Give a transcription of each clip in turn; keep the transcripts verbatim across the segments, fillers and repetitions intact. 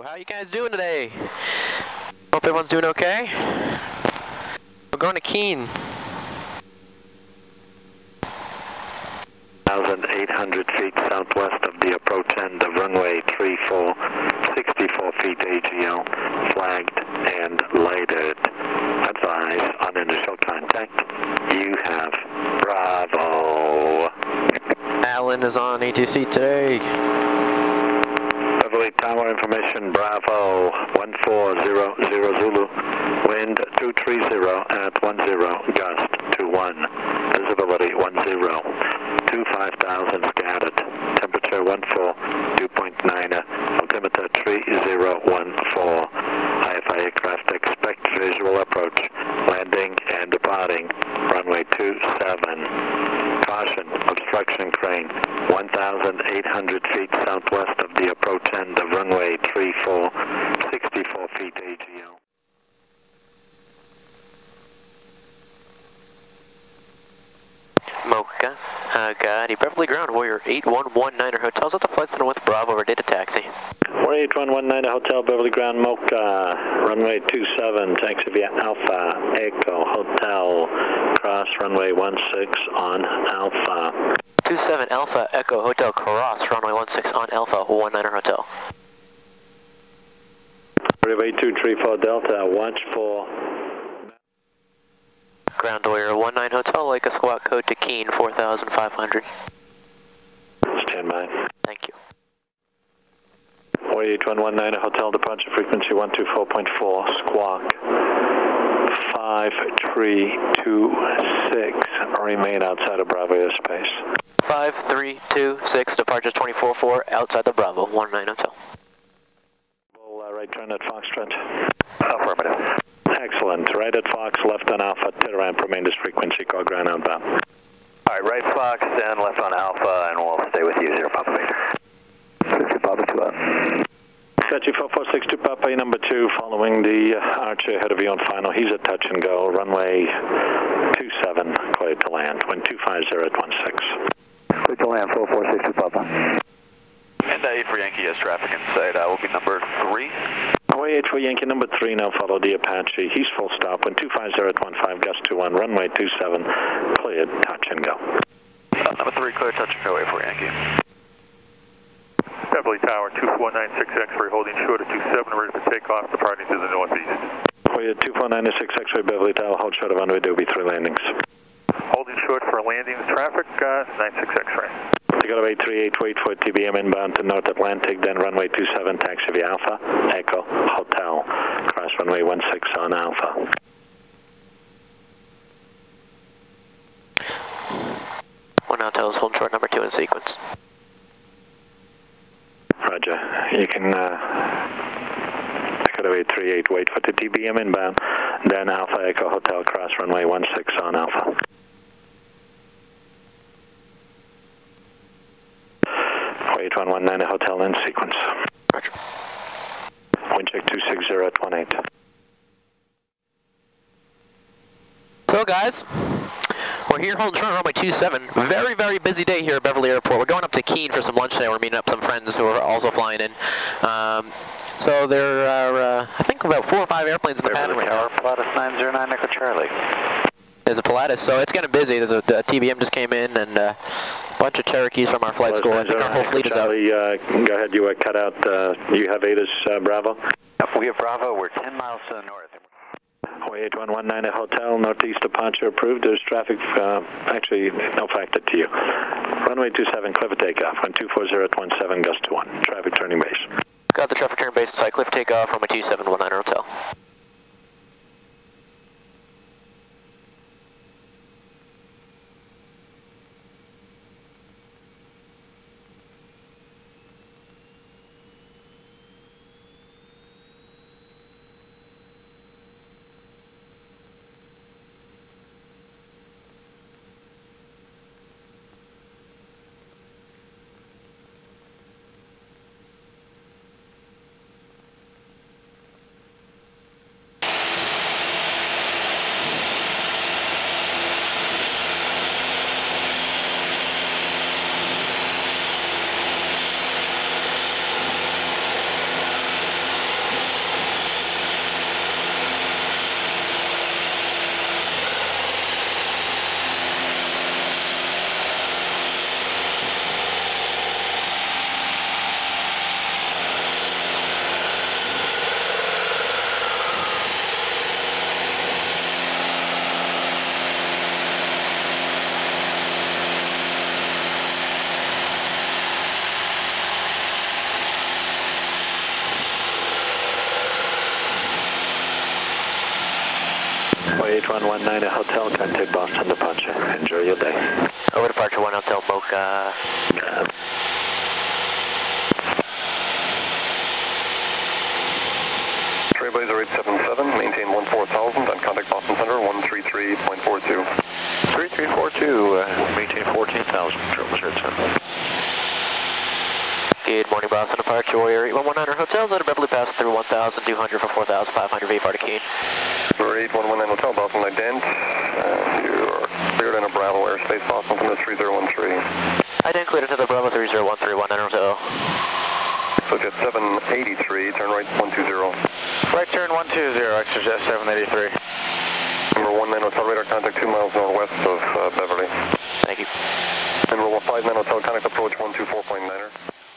How you guys doing today? Hope everyone's doing okay. We're going to Keene. one thousand eight hundred feet southwest of the approach end of runway three four, sixty-four feet A G L, flagged and lighted. Advise on initial contact. You have Bravo. Alan is on A T C today. Beverly Tower information, Bravo, one four zero zero Zulu, wind two three zero at one zero, gust two one, visibility one zero, two five thousand scattered, temperature one four, dew point nine, altimeter three zero one four, I F I aircraft expect visual approach, landing and departing, runway two seven, caution, obstruction crane, one thousand eight hundred feet southwest of the approach end of runway three four, sixty-four feet A G L. Mocha, Agadi, Beverly Ground, Warrior eight one one niner Hotels at the flight center with Bravo over data taxi. Warrior eight one one niner Hotel, Beverly Ground, Mocha, runway two seven, taxi via Alpha, Echo, Hotel, cross runway one six on Alpha. two seven Alpha, Echo, Hotel, cross runway one six on Alpha, one niner Hotel. Runway two three four Delta, watch for Ground Warrior one nine Hotel, Lake Squawk code to Keene, four thousand five hundred. Stand by. Thank you. Warrior eight one one niner Hotel, departure frequency one two four point four, Squawk five three two six, remain outside of Bravo airspace. five three two six, departure twenty-four four, outside the Bravo, one nine Hotel. Uh, right turn at Foxtrot. Affirmative. Excellent. Right at Fox, left on Alpha, to ramp, remain this frequency, call ground outbound. Alright, right Fox, then left on Alpha, and we'll stay with you, zero Papa Victor. six two Papa two up. Tachi four four six two Papa, number two, following the uh, Archer ahead of you on final. He's at touch and go, runway two seven, cleared to land, wind two five zero at one six. Cleared to land, four four six two Papa. And uh, eight for Yankee has traffic inside, uh, will be number three. Away eight for Yankee, number three, now follow the Apache. He's full stop, wind two five zero at one five, gust two one, runway two seven, cleared, touch and go. Uh, number three, clear, touch and go, eight for Yankee. Beverly Tower, two four nine six X-ray, holding short at two seven, ready for takeoff, departing to the northeast. Warrior two four nine six X-ray, Beverly Tower, hold short of runway, there will be three landings. Holding short for landing traffic, uh, nine six X-ray. To go to eight three eight, wait for T B M inbound to North Atlantic, then runway two seven, taxi via Alpha, Echo, Hotel, cross runway one six on Alpha. One Hotels, hold short number two in sequence. Roger. You can uh, go to eight three eight, wait for the T B M inbound, then Alpha, Echo, Hotel, cross runway one six on Alpha. eight one one nine Hotel in sequence. Roger. Wind check two six zero at one eight. So guys, we're here holding short runway two seven. Very, very busy day here at Beverly Airport. We're going up to Keene for some lunch today. We're meeting up some friends who are also flying in. Um, so there are, uh, I think, about four or five airplanes in the pattern right now. Pilatus nine zero nine Echo Charlie. There's a Pilatus, so it's getting busy. There's a, a T B M just came in and a bunch of Cherokees from our flight school. I think our whole fleet is out. Uh, go ahead, you uh, cut out, uh, you have Avis uh, Bravo? Yep, we have Bravo, we're ten miles to the north. Hawaii eight one one nine Hotel, northeast departure approved. There's traffic, uh, actually, no factor to you. Runway two seven, clear for takeoff. Wind two four zero at one seven, gust two one. Traffic turning base. Got the traffic turn base inside, clear for takeoff from a two seven one nine Hotel. eight one one nine Hotel, contact Boston departure. Enjoy your day. Over departure one Hotel Boca. Uh, Trailblazer eight seven seven, maintain one four thousand, and contact Boston Center one three three point four two. three three four two, uh, maintain fourteen thousand, Trailblazer eight seven. Good morning, Boston departure Warrior eight one one nine Hotel, let Beverly pass through one thousand two hundred for four thousand five hundred V bar to Keene. For eight one one nine Hotel, Boston ident, and you are cleared in a Bravo airspace, Boston Center three zero one three. Ident cleared into the Bravo three zero one three one nine Hotel. So jet seven eighty-three, turn right one two zero. Right turn one two zero, extra jet seven eighty-three. Number one nine Hotel, radar contact two miles northwest of uh, Beverly. Thank you. Number five nine Hotel, contact approach one two four point niner.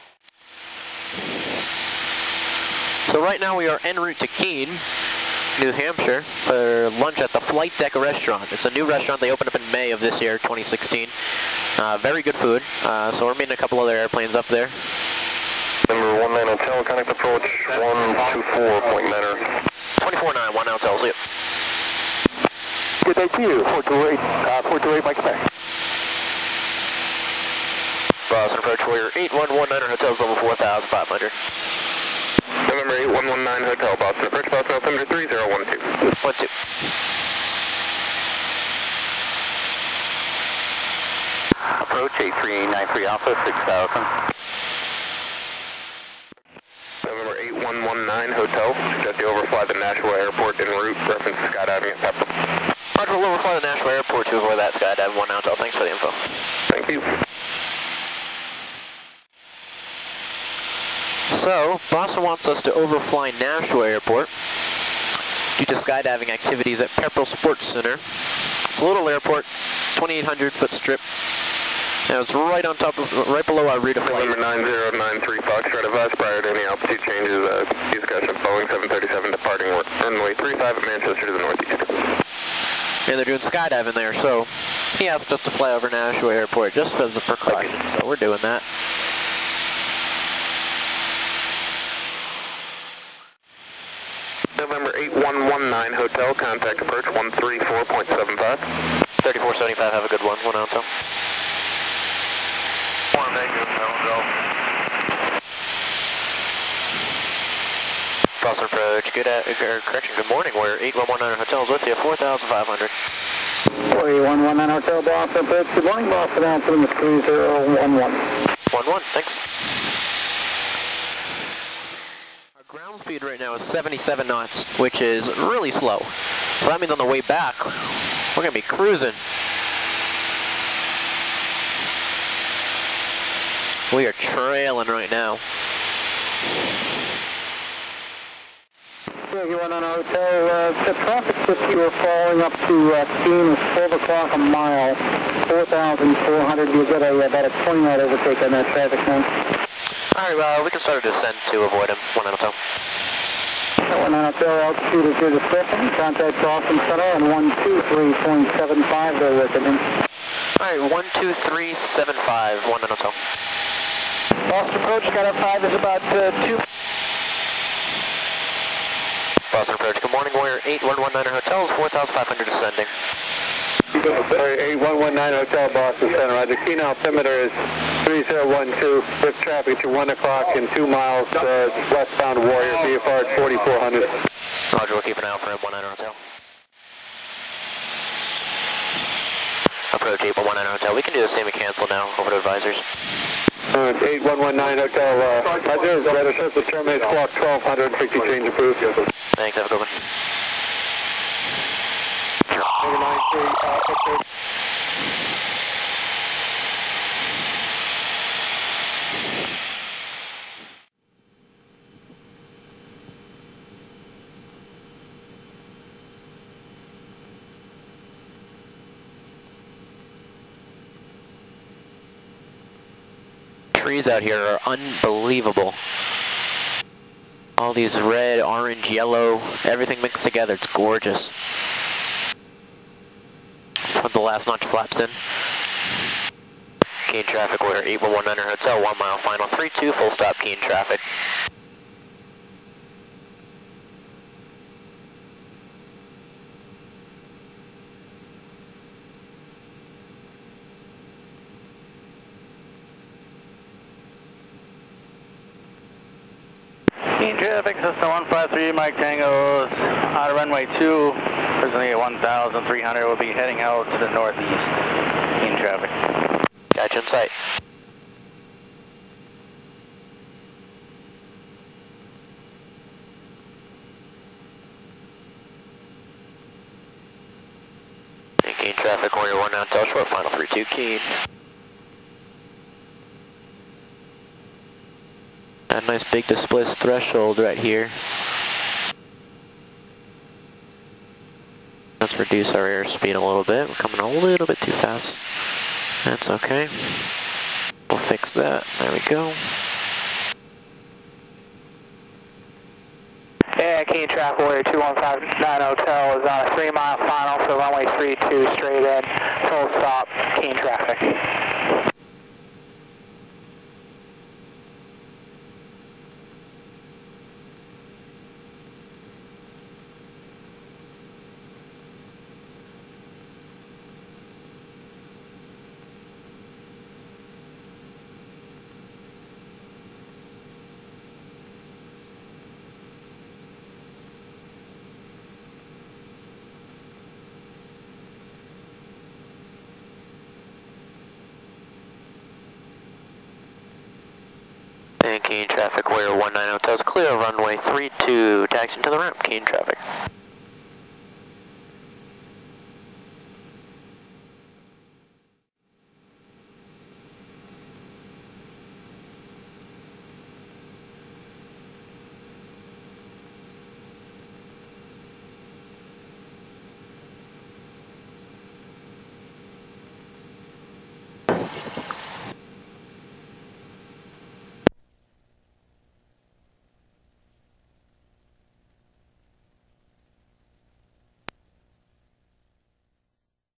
So right now we are en route to Keene, New Hampshire, for lunch at the Flight Deck Restaurant. It's a new restaurant they opened up in May of this year, twenty sixteen. Uh, very good food, uh, so we're meeting a couple other airplanes up there. Number one nine Hotel, contact approach one two four point niner. twenty-four nine, one Hotel, see you. Good day to you, four two eight, uh, four two eight, Mike Spec. Boston approach Warrior eight one one nine Hotels level four thousand five hundred. November eight one one nine Hotel, Boston approach, Boston altimeter three zero one two. one two. Approach eight three nine three Alpha, six thousand. November eight one one nine Hotel, suggest you overfly the Nashville Airport en route, reference skydiving at Pepper. Roger, we'll overfly the Nashville Airport to avoid that skydive, one Hotel. Thanks for the info. Thank you. So, Boston wants us to overfly Nashville Airport due to skydiving activities at Pepperell Sports Center. It's a little airport, twenty-eight hundred foot strip. Now it's right on top of, right below our route of flight. Number nine zero nine three Foxtrot, advise prior to any altitude changes, uh, discussion of Boeing seven thirty-seven departing runway three five at Manchester to the northeast. And they're doing skydiving there, so he asked us to fly over Nashville Airport just as a precaution, so we're doing that. November eight one one nine Hotel, contact approach one three four point seven five. thirty-four seventy-five, have a good one, one Hotel. One negative, go. Boston approach, good at, or correction, good morning, we're eight one one nine Hotels with you, four thousand five hundred. eight one one nine Hotel, Boston approach, good morning, Boston altimeter three zero one one. one one, thanks. Our ground speed right now is seventy-seven knots, which is really slow. So that means on the way back, we're going to be cruising. We are trailing right now. You went on a hotel, uh, the traffic that you were following up to uh, Keene is twelve o'clock a mile, four thousand four hundred. You get a, about a twenty knot overtake on that traffic now. Alright, well, we can start a descent to avoid him, one Hotel. one nine Hotel, altitude is your discretion. Contact Boston Center on one two three point seven five, they're working in. Alright, one two three seven five, one Hotel. Boston approach, Skydive five is about uh, two. Boston approach, good morning, Warrior eight one one nine Hotels, four thousand five hundred descending. eight one one nine Hotel, Boston Center. Roger, Keene altimeter is three zero one two. With traffic to one o'clock and two miles uh, westbound Warrior, V F R at forty-four hundred. Roger, we'll keep an eye out for him, one nine Hotel. Approach eight one one nine Hotel. We can do the same and cancel now, over to advisors. Uh, eight one one nine Hotel, uh, Roger, radar surface terminates clock twelve hundred, fifty change approved. Thanks, have a good one. nine three, uh, Trees out here are unbelievable. All these red, orange, yellow, everything mixed together. It's gorgeous. Put the last notch flaps in. Keene traffic order eight one one nine Hotel, one mile final, three two, full stop Keene traffic. Keene traffic, Cessna one five three, Mike Tango, out of runway two, presently at one thousand three hundred, will be heading out to the northeast. Keene traffic. Gotcha, in sight. Keene traffic, Warrior one now, tell short, final three two Keene. A nice big displaced threshold right here. Let's reduce our airspeed a little bit. We're coming a little bit too fast. That's okay. We'll fix that. There we go. Yeah, Keene traffic, Warrior two one five nine Hotel is on a three mile final for runway three two straight in, full stop, Keene traffic. And Keene traffic, Warrior one nine Hotels, clear runway three two, taxiing to the ramp, Keene traffic.